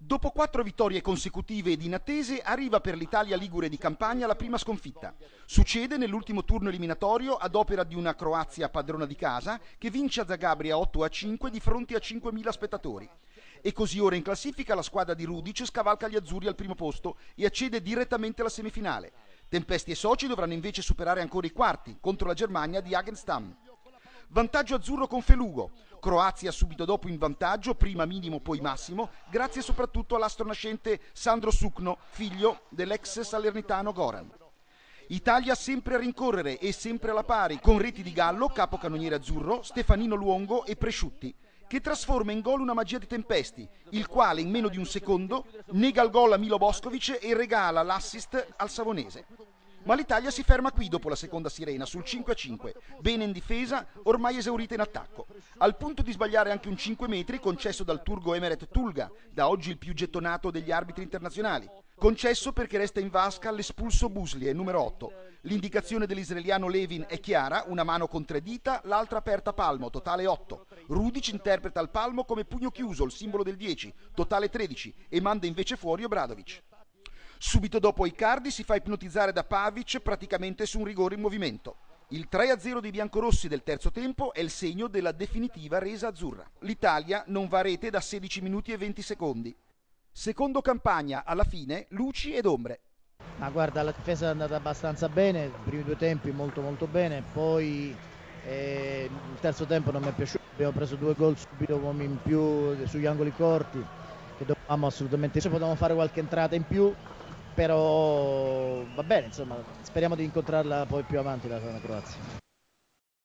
Dopo 4 vittorie consecutive ed inattese, arriva per l'Italia ligure di campagna la prima sconfitta. Succede nell'ultimo turno eliminatorio ad opera di una Croazia padrona di casa che vince a Zagabria 8-5 di fronte a 5.000 spettatori. E così ora in classifica la squadra di Rudic scavalca gli azzurri al primo posto e accede direttamente alla semifinale. Tempesti e soci dovranno invece superare ancora i quarti contro la Germania di Hagenstam. Vantaggio azzurro con Felugo. Croazia subito dopo in vantaggio, prima minimo poi massimo, grazie soprattutto all'astro nascente Sandro Sukno, figlio dell'ex salernitano Goran. Italia sempre a rincorrere e sempre alla pari, con reti di Gallo, capocannoniere azzurro, Stefanino Luongo e Presciutti, che trasforma in gol una magia di Tempesti, il quale in meno di un secondo nega il gol a Milo Boskovic e regala l'assist al Savonese. Ma l'Italia si ferma qui dopo la seconda sirena, sul 5-5, bene in difesa, ormai esaurita in attacco, al punto di sbagliare anche un 5 metri concesso dal turco Emeret Tulga, da oggi il più gettonato degli arbitri internazionali. Concesso perché resta in vasca l'espulso Buslie, numero 8. L'indicazione dell'israeliano Levin è chiara, una mano con 3 dita, l'altra aperta a palmo, totale 8. Rudic interpreta il palmo come pugno chiuso, il simbolo del 10, totale 13, e manda invece fuori Obradovic. Subito dopo Icardi si fa ipnotizzare da Pavic praticamente su un rigore in movimento. Il 3-0 dei biancorossi del terzo tempo è il segno della definitiva resa azzurra. L'Italia non va a rete da 16 minuti e 20 secondi. Secondo campagna, alla fine, luci ed ombre. Ma guarda, la difesa è andata abbastanza bene, i primi 2 tempi molto bene, poi il terzo tempo non mi è piaciuto, abbiamo preso 2 gol subito in più sugli angoli corti, che dovevamo assolutamente, potevamo fare qualche entrata in più, però va bene, insomma, speriamo di incontrarla poi più avanti la Croazia.